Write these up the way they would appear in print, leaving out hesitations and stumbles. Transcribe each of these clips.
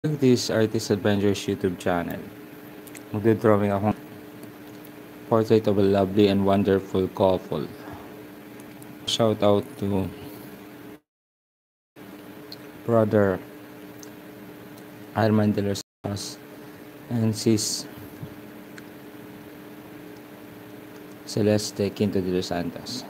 This Artist Adventures YouTube channel. Magdodrawing akong portrait of a lovely and wonderful couple. Shout out to brother Arman de los Santos and sis Celeste Quinto de los Santos.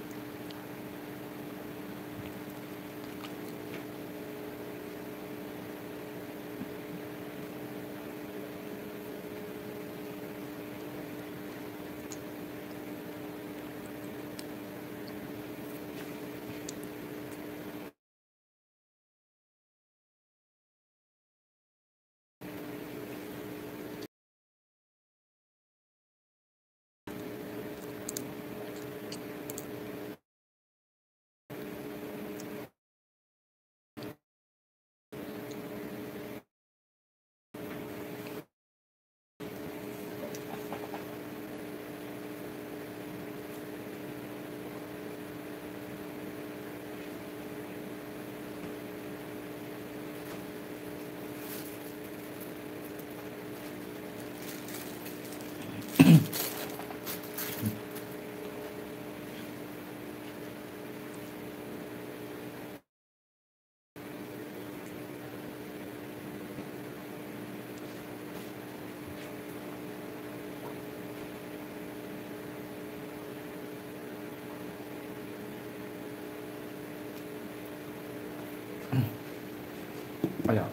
Kaya.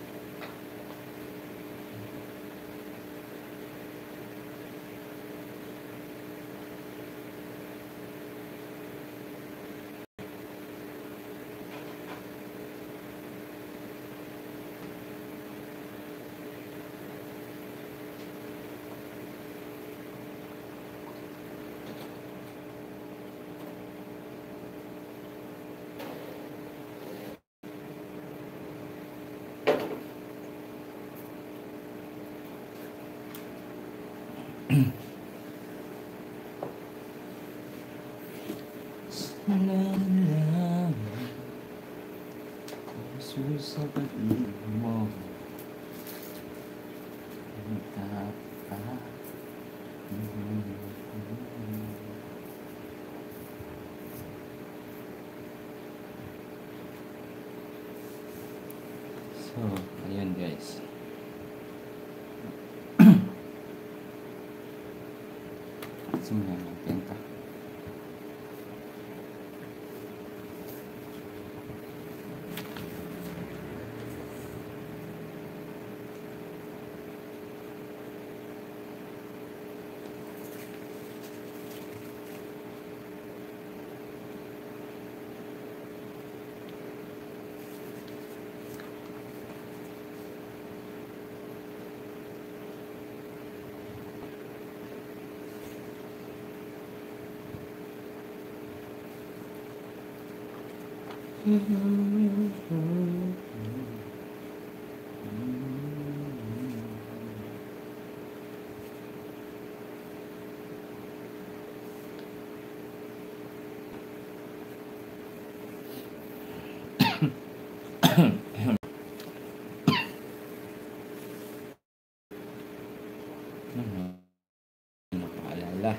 Sa pag-ibig mo So, ayun guys. Simulan natin ito. Napaalala.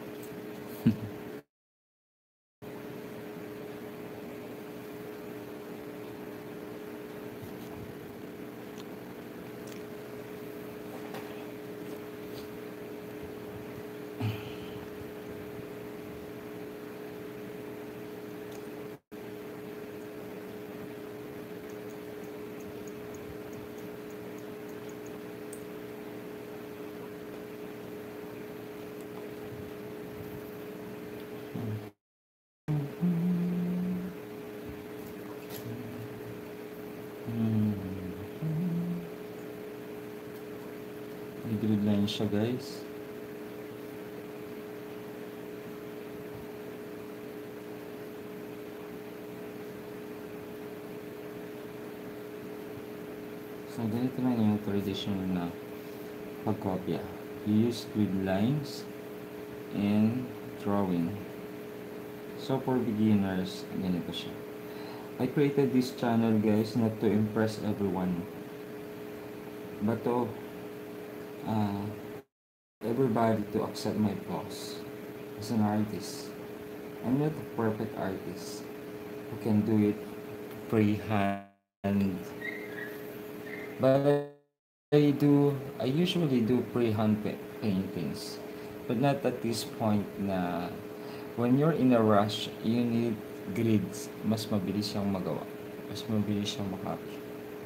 May grid line siya guys. So ganito lang yung traditional na pagkopya. You use grid lines and drawing. So for beginners, ganito siya. I created this channel guys not to impress everyone. but to uh, everybody to accept my flaws as an artist. I'm not a perfect artist who can do it freehand, but I usually do freehand paintings, but not at this point na when you're in a rush, you need grids. Mas mabilis siyang magawa. Mas mabilis siyang makapit.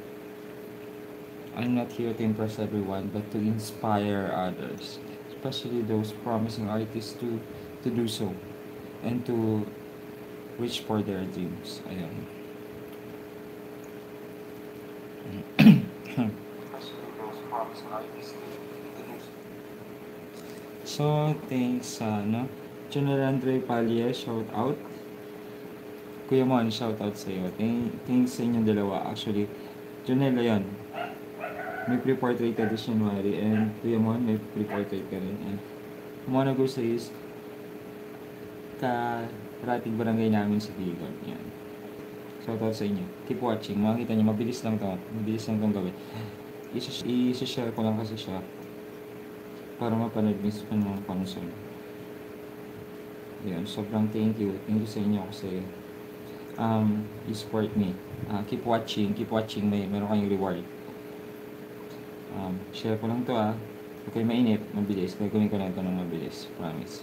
I'm not here to impress everyone, but to inspire others, especially those promising artists to do so and to reach for their dreams. Ayun. Especially those promising artists to do so. So, thanks sa General Andre Pallier, shout out. Kuya Mon, shout out sa iyo. Thanks sa inyong dalawa. Actually, Junel, yun. May pre-portrait ka this January and Kuya Mon, may pre-portrait ka rin. And wanna go sa is karating barangay namin sa Bigon. Yan. Shout out sa inyo. Keep watching. Makikita niyo, mabilis lang to. Mabilis lang tong gawin. I-share ko lang kasi siya para mapanood mismo ng console. Yan. Sobrang thank you. Thank you sa inyo kasi you support me. Keep watching. Meron kayong reward. Share ko lang to Huwag kayo mainip, mabilis. Gagawin ko lang ito ng mabilis. Promise.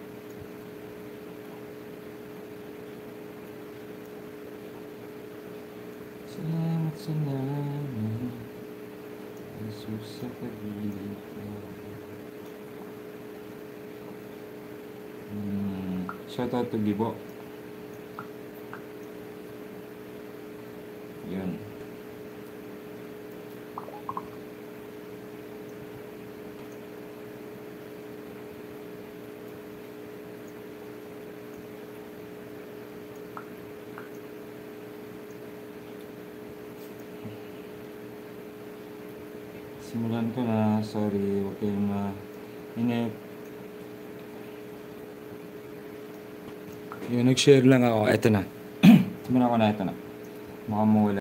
Salamat. Jesus sa pag-ibig ko. Shout out to Gibo. Yun. Simulan ko na. Sorry. Huwag kayong inip. Yun, nag-share lang ako. Eto na. Simulan ko na. Ito na. Mukhang mawala.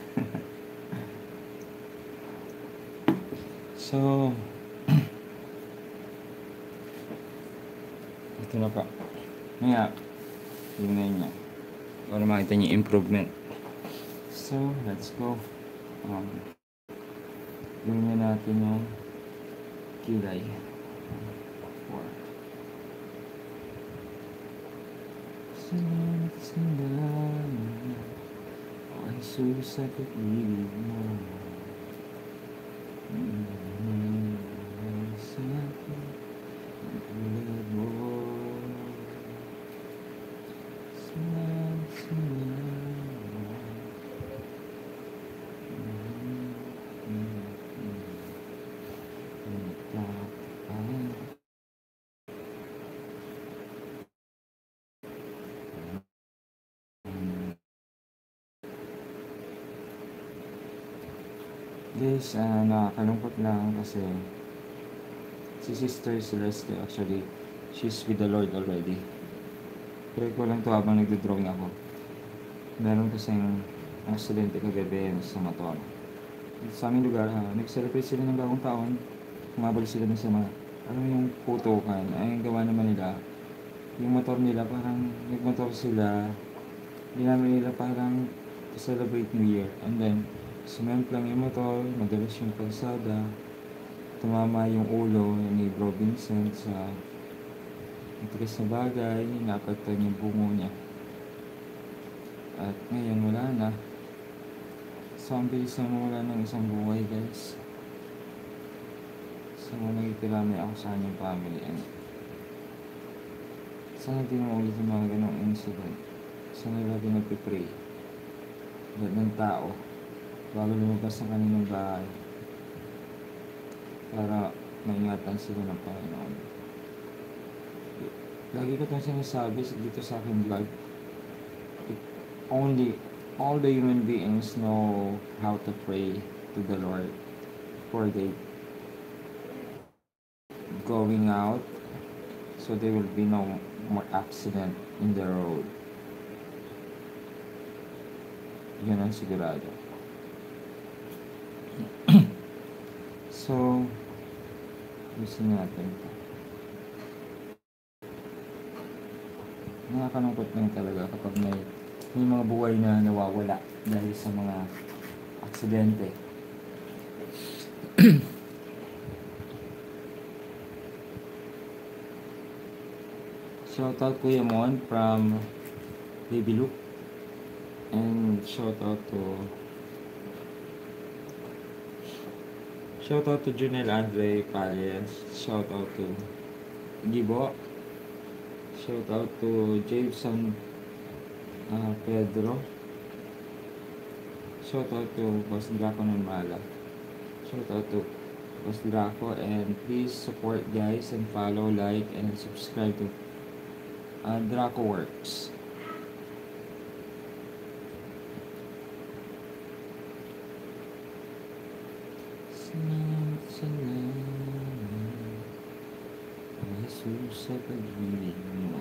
So, ito na pa. Ngayon, tingnan niya. Para makita niyo improvement. So, let's go. Gawin natin yung kilay. 4. Salamat o Jesus sa pag-ibig mo. Sa akin ang tulad mo. Salamat. Guys, nakakalungkot lang kasi si Sister Celeste actually, she's with the Lord already. Pero ko lang to habang nagdo-drawing ako. Meron kasing aksidente kagabi sa Matuama. Sa aming lugar, nag-celebrate sila ng bagong taon. Kumabalik sila dun sa mga, yung putukan. Ay, gawa naman nila. Yung motor nila, parang nagmotor sila. Ginamit nila parang to celebrate New Year. And then, cement lang yung motor, madalas yung kalsada, tumama yung ulo ni Bro Vincent sa matigas na bagay, napagtan yung bungo niya. At ngayon wala na. So ang bilis na mawala ng isang buhay, guys. So nagkikiramay ako sa kanyang family and sana di mo ulit yung mga ganong incident. Sana lagi nagpipray lahat ng tao bago lumabas ng kanilang bahay para maingatan sila ng Panginoon. Lagi ko itong sinasabi dito sa aking vlog. All the human beings know how to pray to the Lord for they going out so there will be no more accident in the road. Yun ang sigurado. So, gusto natin. Nakakalungkot lang talaga kapag may mga buhay na nawawala dahil sa mga aksidente. Shout out Kuya Mon from Baby Loop. And shout out to Junel Andre Pares. Shout out to Gibo. Shout out to Jason Pedro. Shout out to Boss Draco Normala. Shout out to Boss Draco, and please support guys and follow, like, and subscribe to Draco Works. Salamat Jesus sa pag-ibig mo.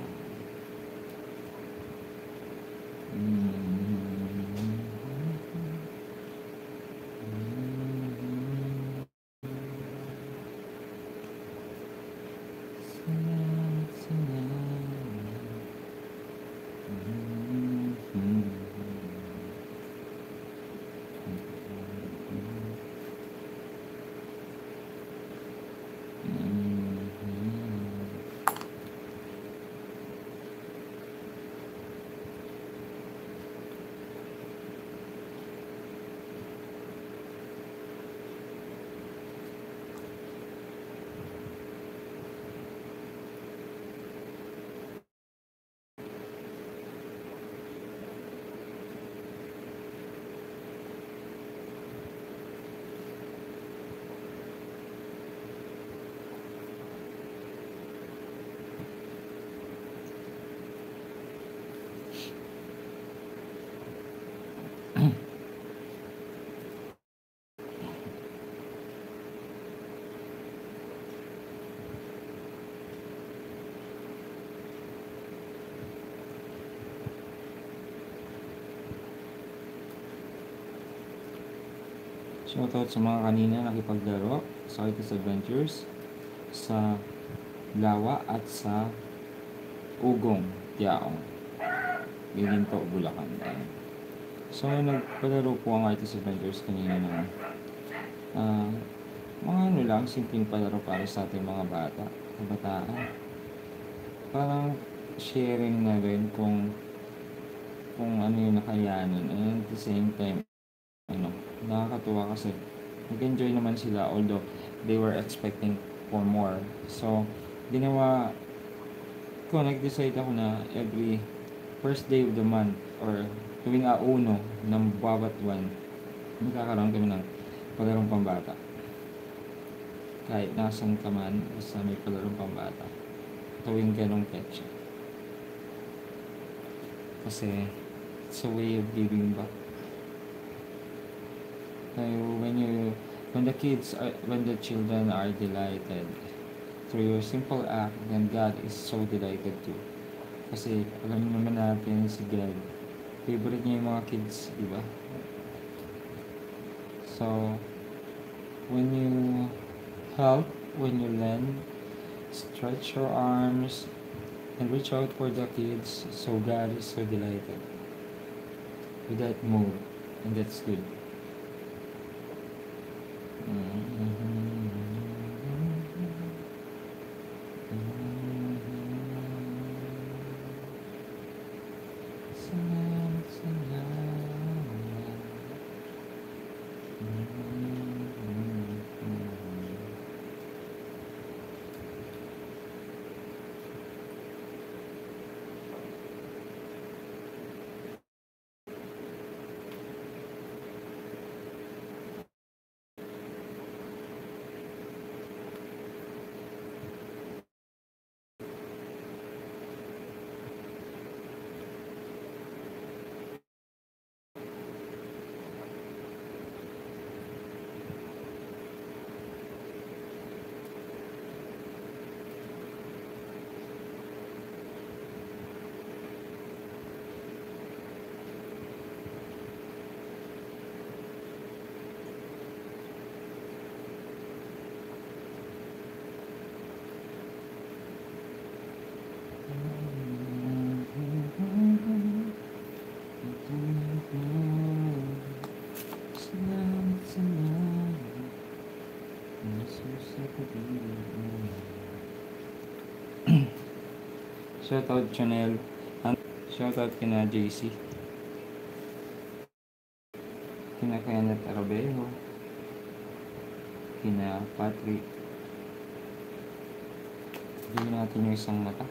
Shoutout sa mga kanina nakipaglaro sa Kites Adventures, sa Lawa at sa Ugong, Tiaong, Giginto, Bulacan. So nagpalaro po ang Kites Adventures kanina ng mga lang, simpleng palaro para sa ating mga bata, kabataan. Parang sharing na rin kung ano yung nakayanan, and at the same time nakakatuwa kasi nag-enjoy naman sila, although they were expecting for more. So nag-decide ako na every first day of the month or tuwing uno ng bawat buwan, magkakaroon kami ng palarong pambata. Kahit nasan ka man, basta may palarong pambata, tuwing ganong petsa. Kasi it's a way of giving back. When the children are delighted through your simple act, then God is so delighted too. Kasi alam naman natin si God, favorite niya yung mga kids, di ba? So, when you help, when you lend, stretch your arms and reach out for the kids, so God is so delighted with that move, and that's good. Shoutout Chanel. Shoutout kina JC. Kina Kenneth Arabejo. Kina Patrick. Bigyan natin yung isang mata.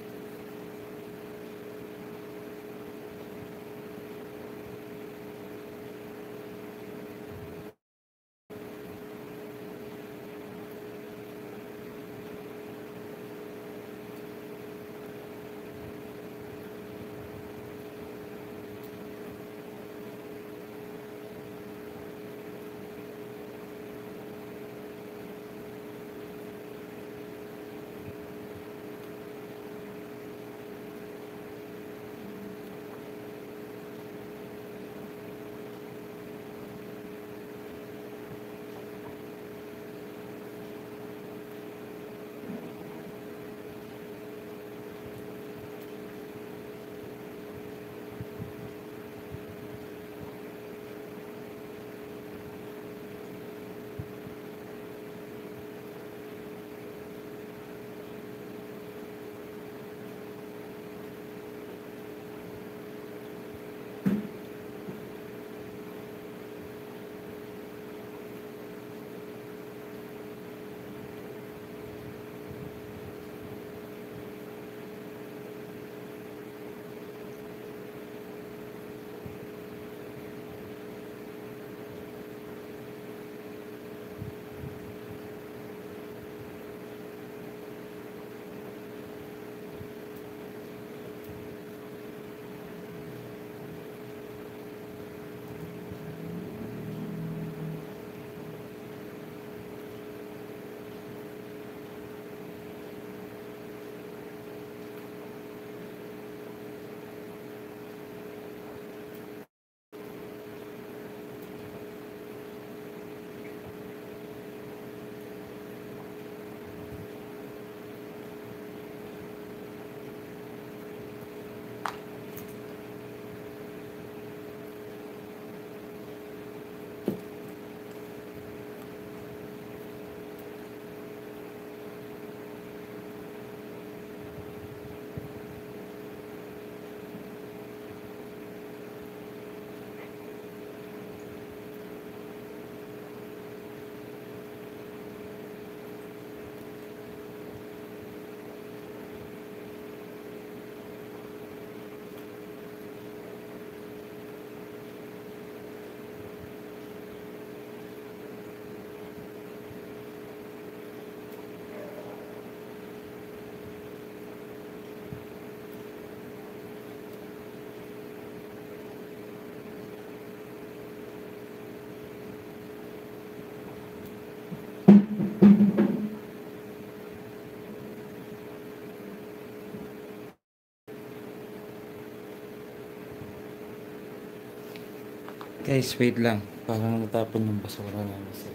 Guys, wait lang. Parang natapon yung basura namin sa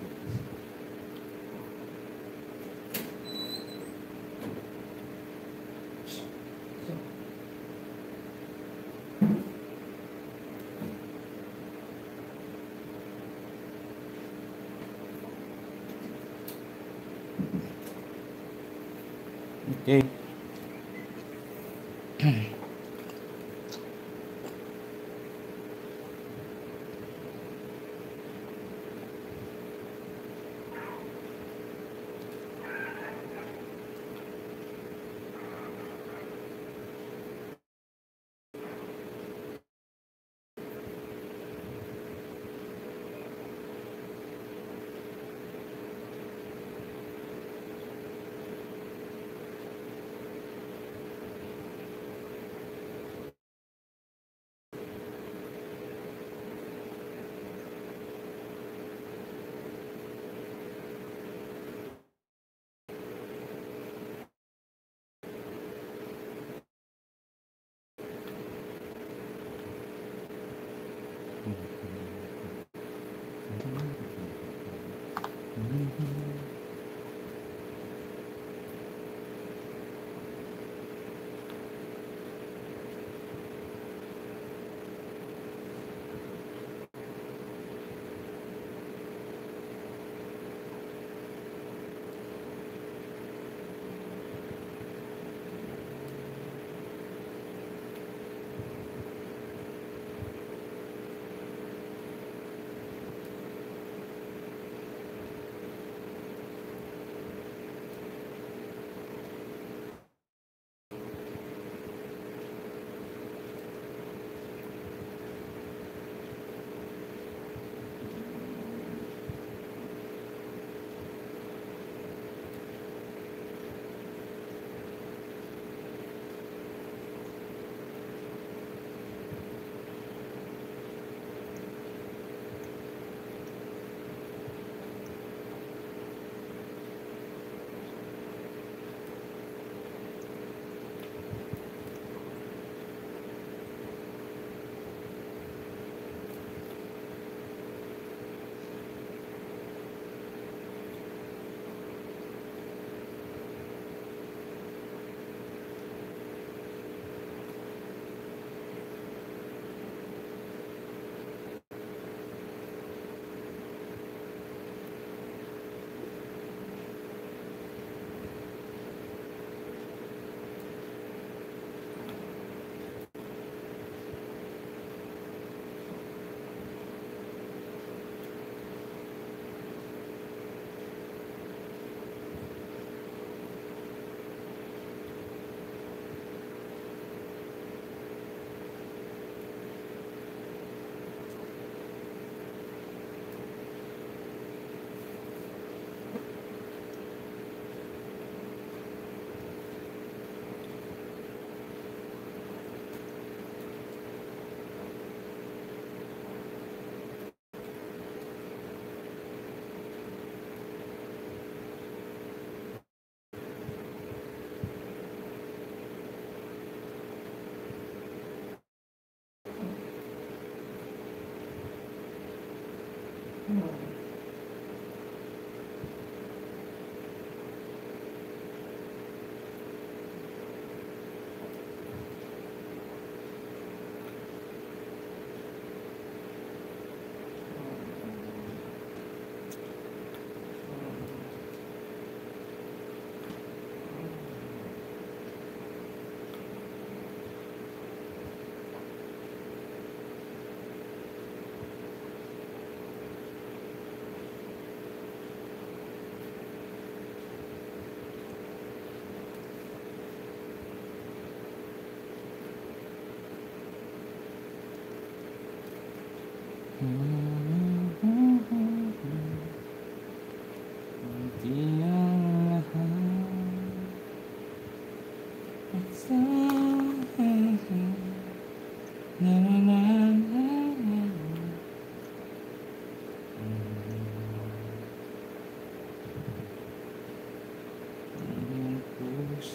okay.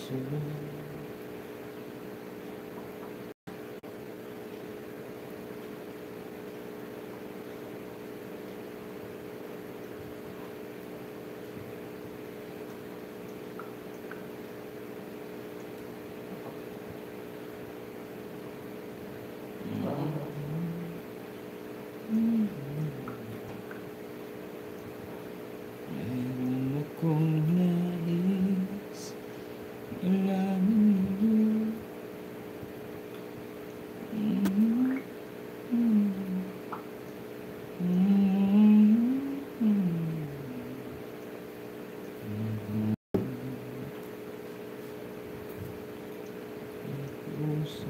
puso. Meron akong nais malaman mo. Puso.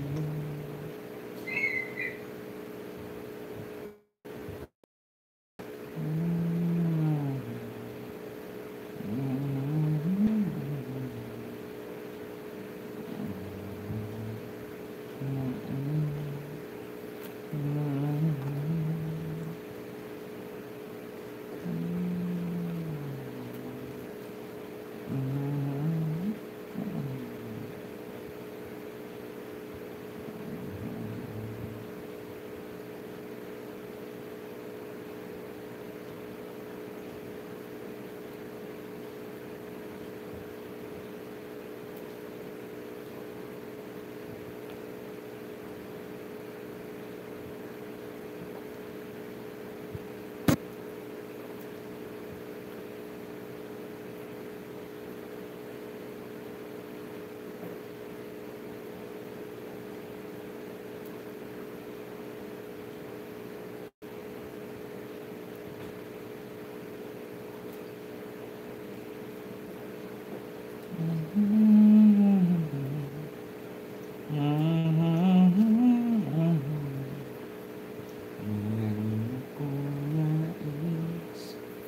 Meron akong nais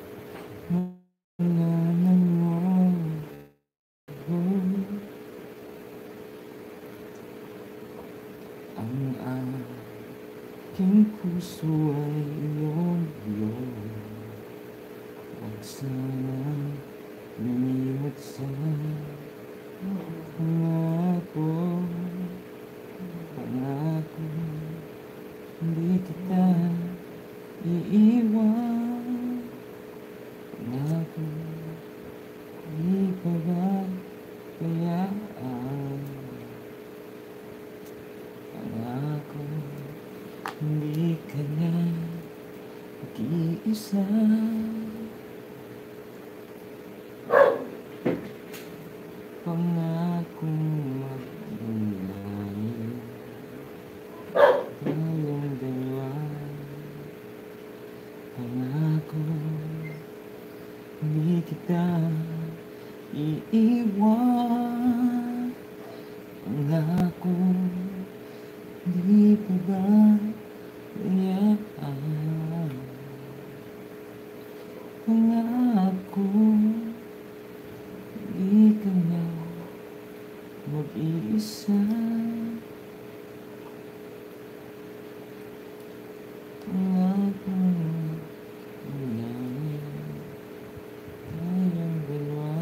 malaman mo. Ang aking puso ay iyong. Huwag sanang lumimot sa pangako. Hindi kita iiwan. Pangako, di pabayaan. Pangako, hindi ka na mag-iisa. Pangakong magdulay tayong dalawa. Pangako, hindi kita iiwan. Pangako, di pabayaan. Pangako, di ka na mag-iisa. Pangako, magdulay tayong dalawa.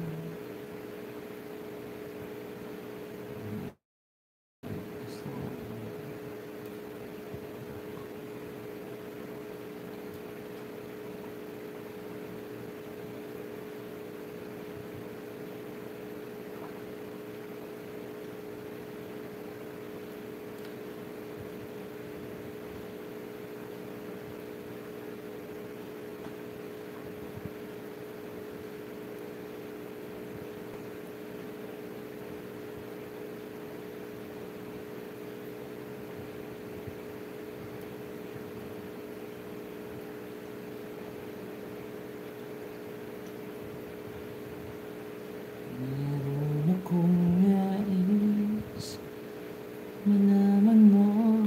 Meron akong nais malaman mo.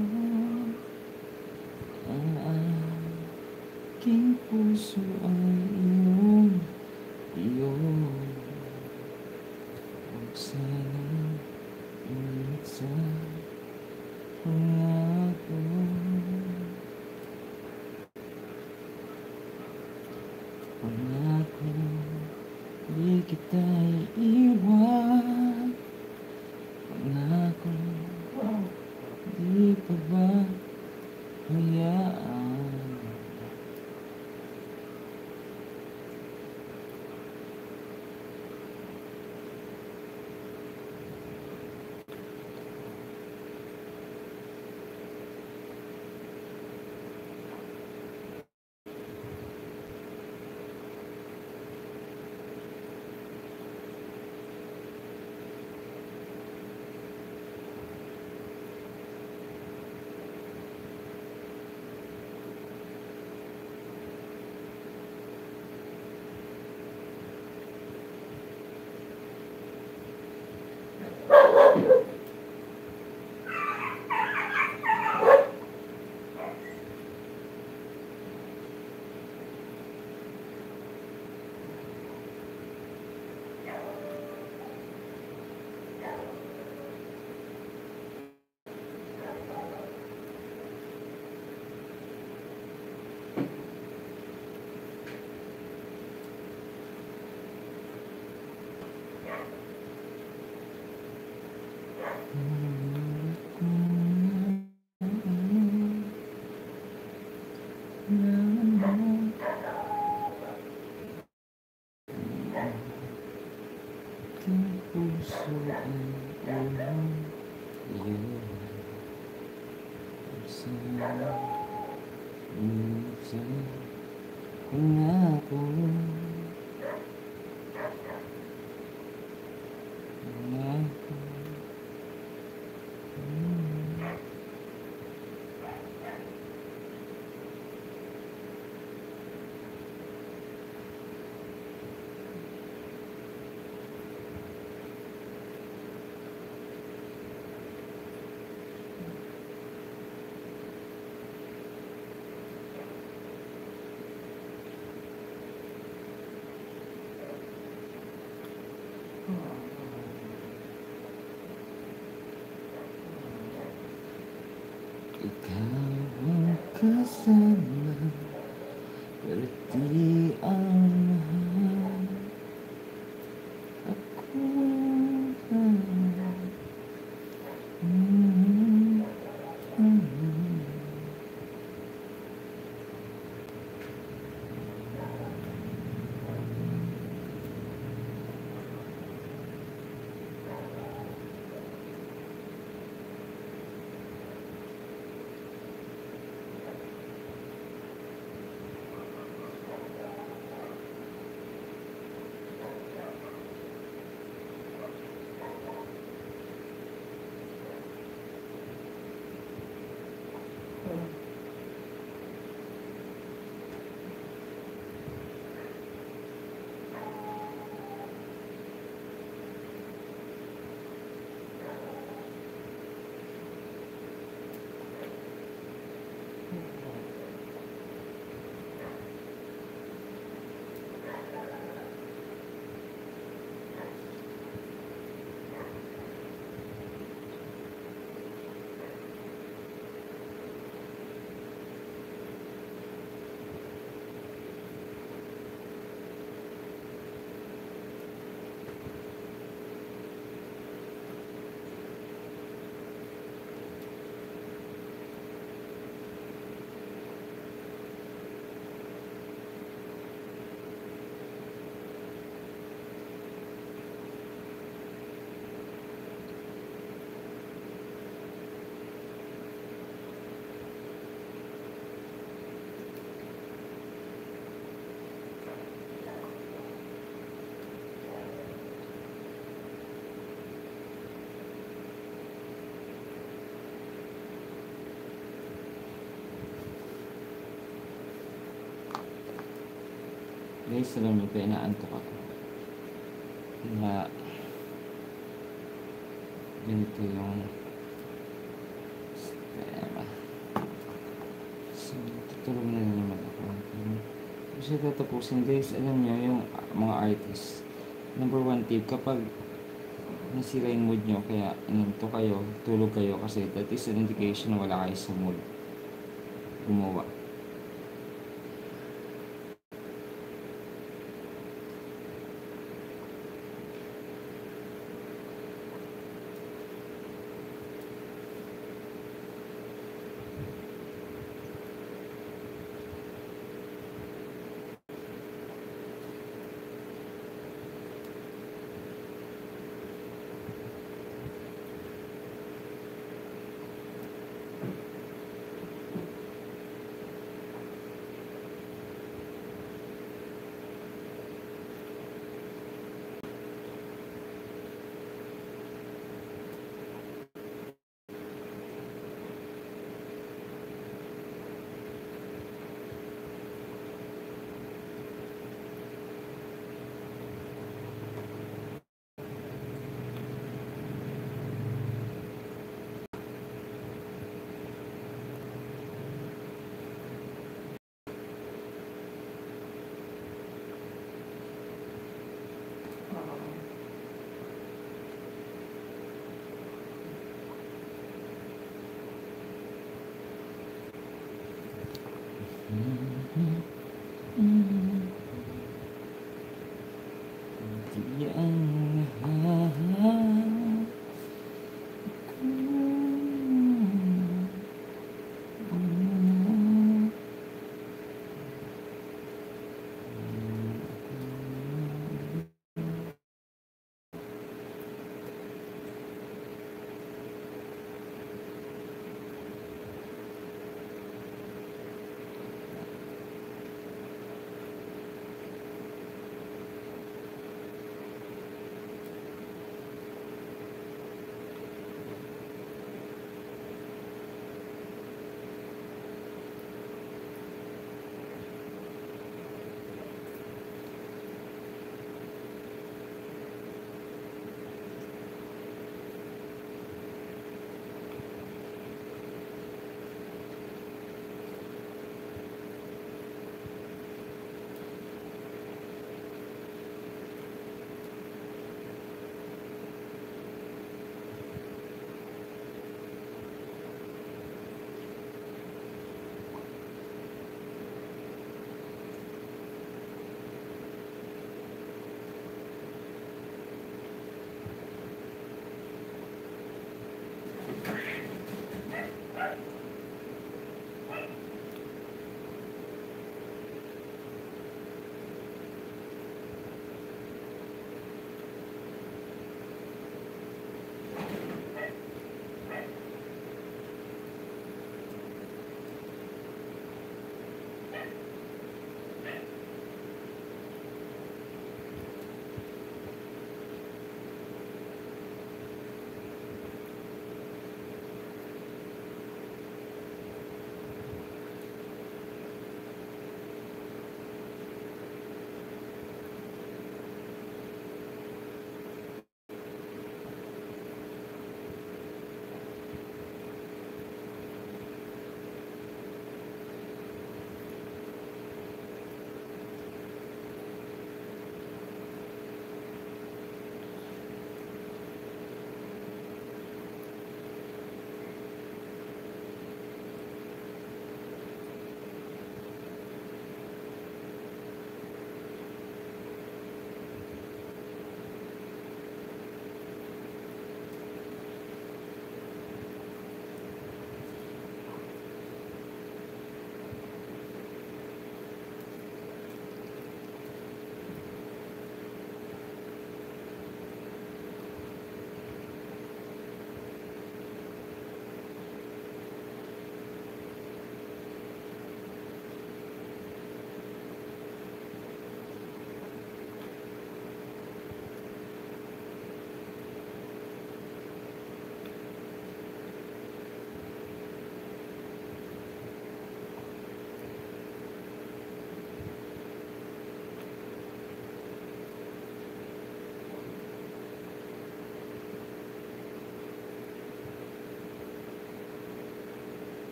Ang aking puso ay iyong. Huwag sanang lumimot sa pangako. Pangako, di kita iiwan. Aking puso ay ulang iyon. Sana minsan kung ako ikaw ang kasama, pero di ang mahal. Ako lang. Guys, alam niyo ba, inaantok ako. Kaya, ganito yung tema. So, tutulog na naman ako. Kasi tatapusin, guys, alam niyo, yung mga artists. Number one tip, kapag nasira yung mood nyo, kaya inantok kayo, tulog kayo, kasi that is an indication na wala kayo sa mood gumawa.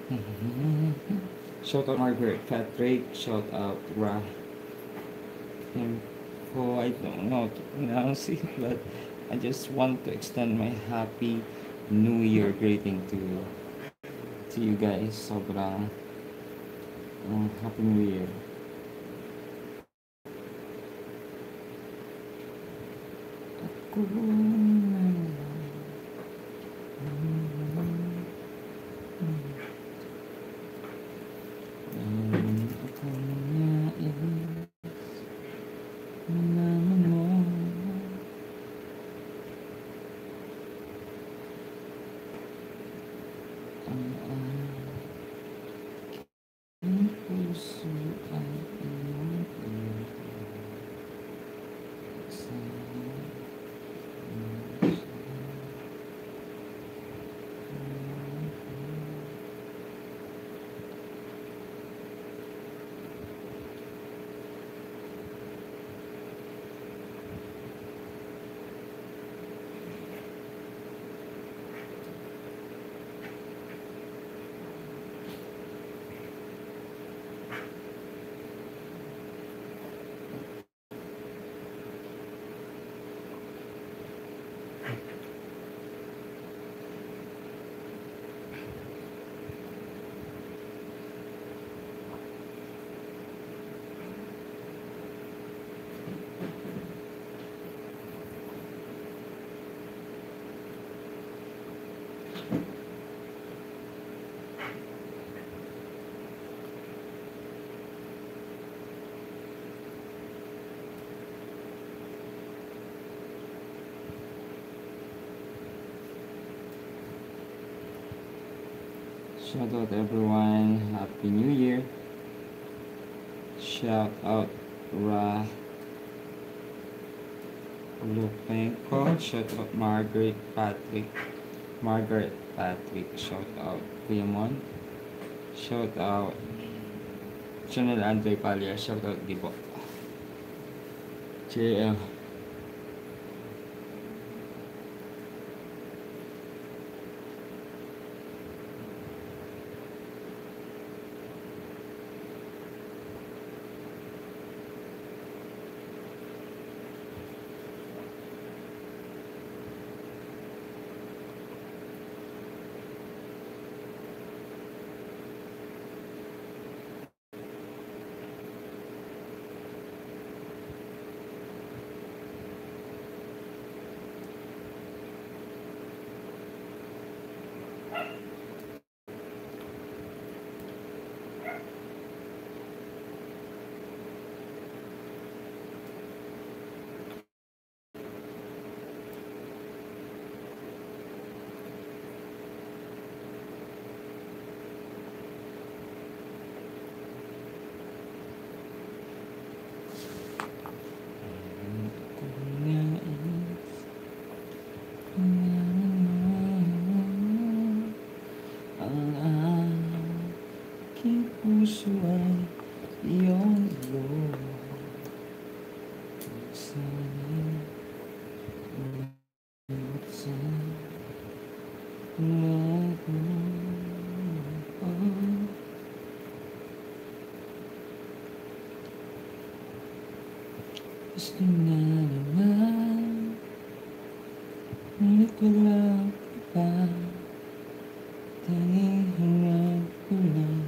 Shout out Margaret Patrick. Shout out Ra. Oh, I don't know how to pronounce it, but I just want to extend my happy New Year greeting to you guys. Sobrang happy New Year. Ako ako nais malaman mo ang aking puso ay iyong Shout out everyone, Happy New Year. Shout out Ra Lupenko. Shout out Margaret Patrick. Shout out Kuya Mon. Shout out Chanel Andre Palia. Shout out Dibo. JL. Puso ay iyong loob. Sana buksan lahat mo pa. Gusto na naman, ngunit wala ka pa. Tanging hangad ko lang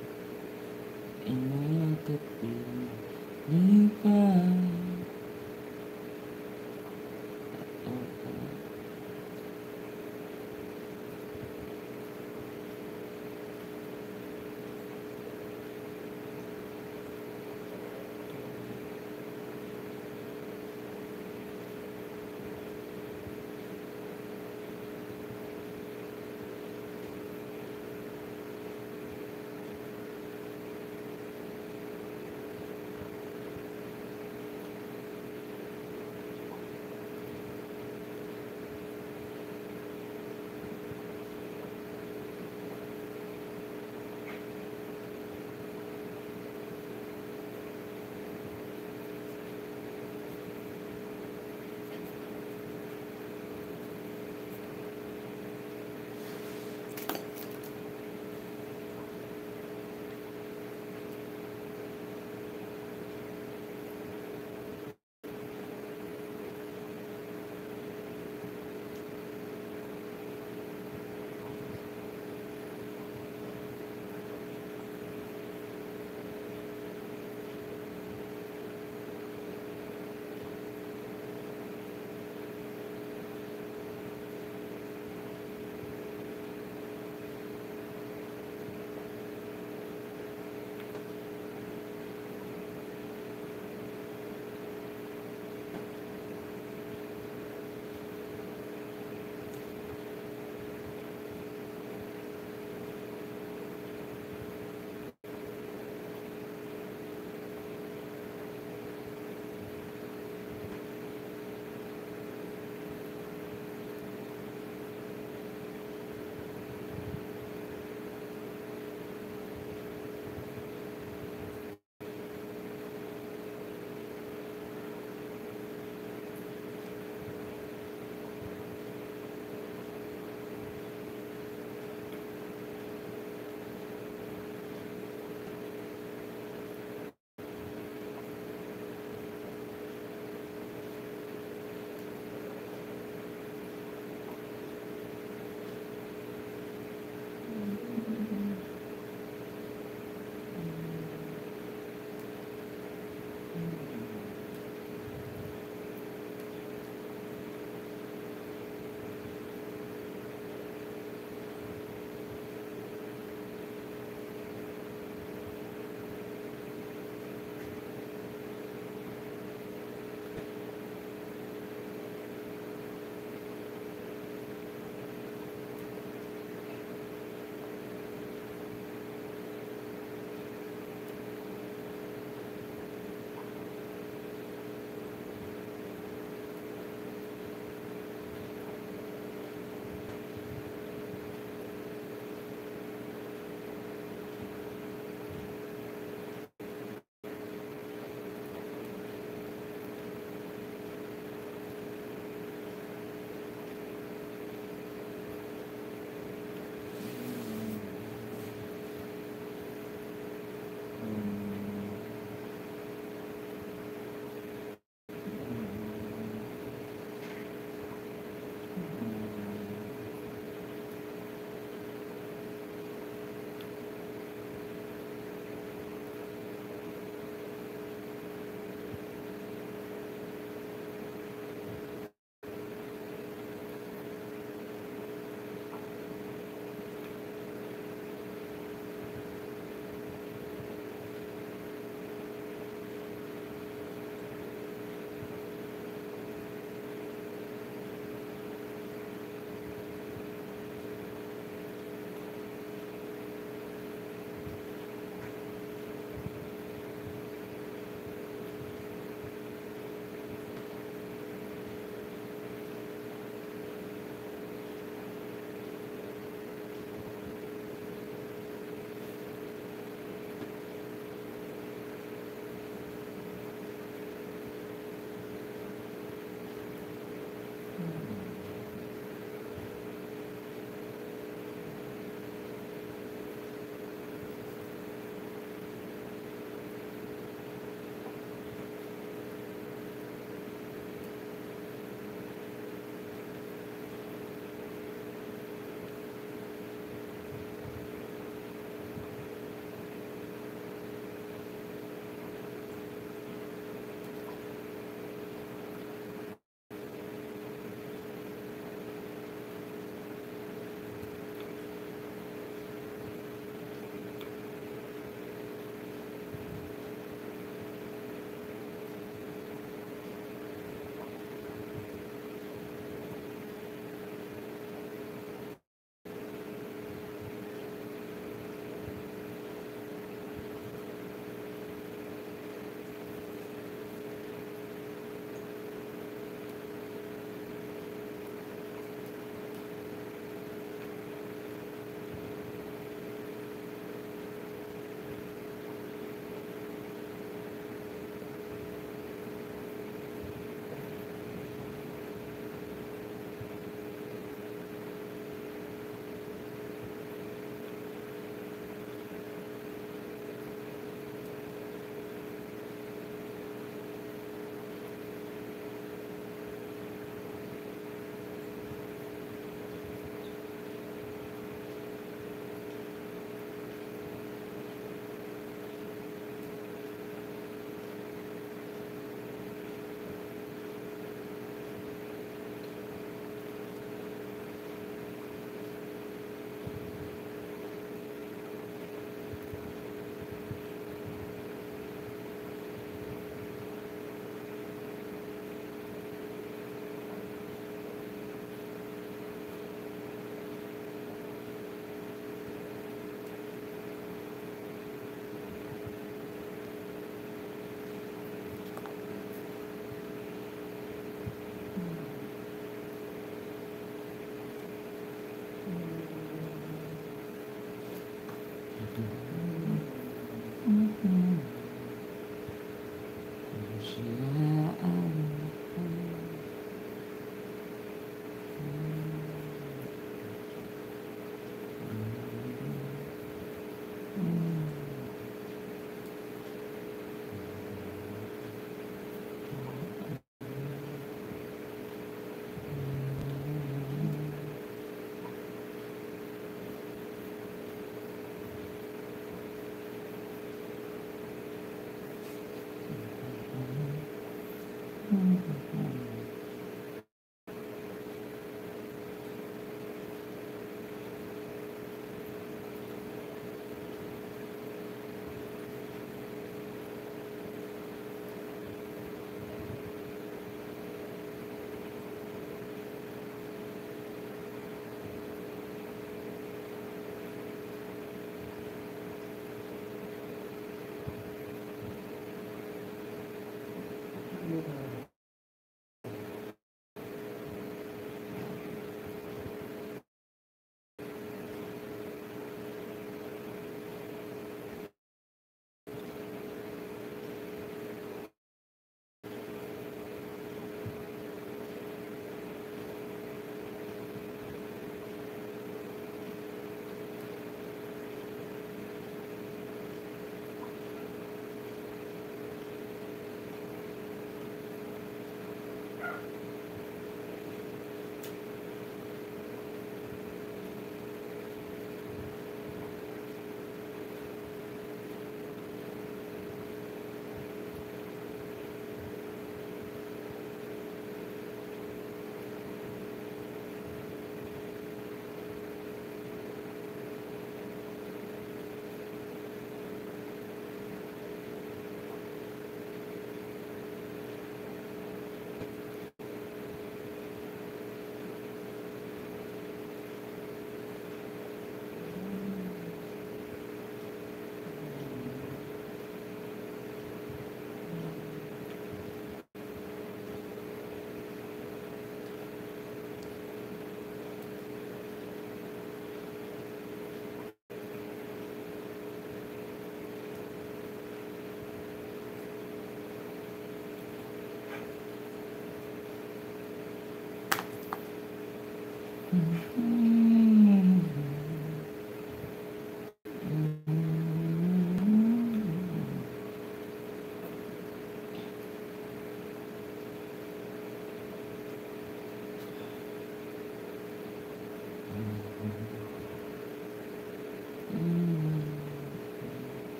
inakapili pa.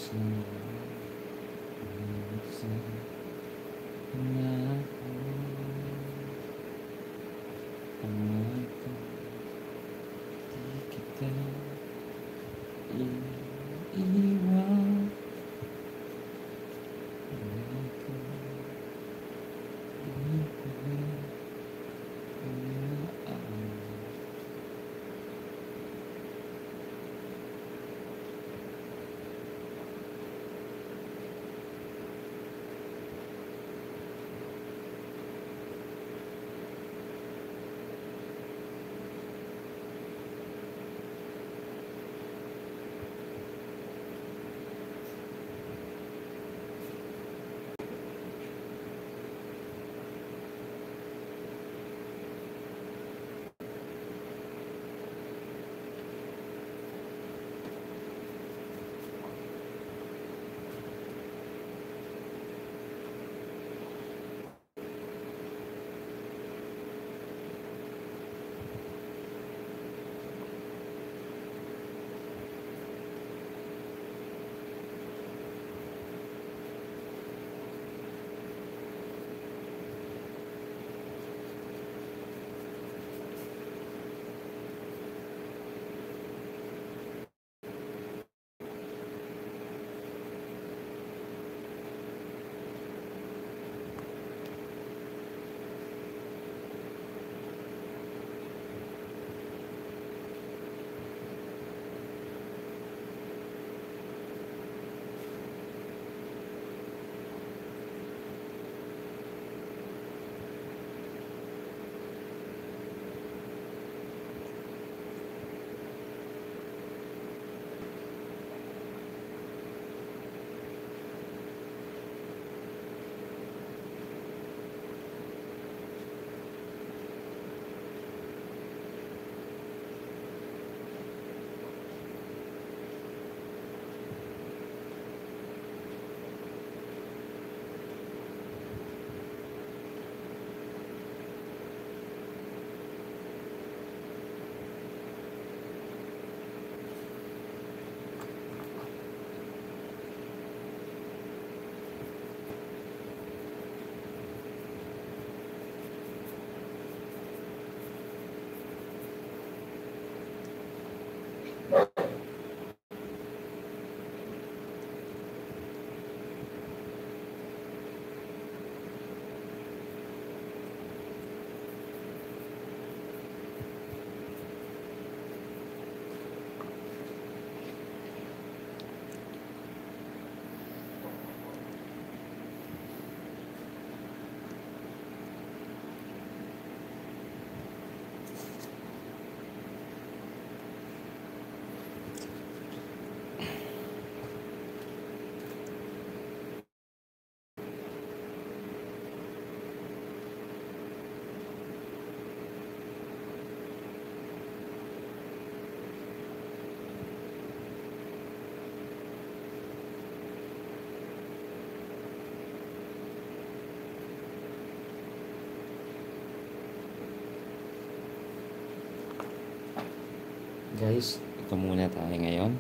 Guys, ito muna tayo ngayon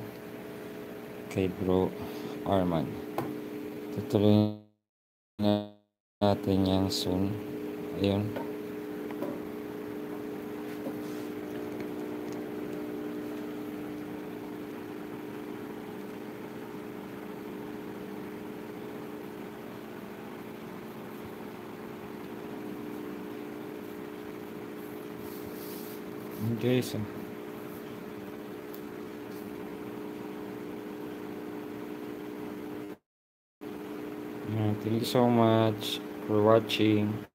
kay Bro Arman. Tutuloy na natin yang soon. Ayun. Guys, thank you so much for watching.